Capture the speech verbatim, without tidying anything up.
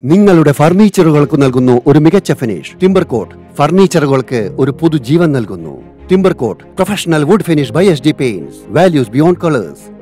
നിങ്ങളുടെ ഫർണിച്ചറുകൾക്ക് നൽകുന്നു ഒരു മികച്ച ഫിനിഷ്. ടിംബർ കോട്ട് ഫർണിച്ചറുകൾക്ക് ഒരു പുതുജീവൻ നൽകുന്നു. Timber coat professional wood finish by S D paints. Values beyond colours.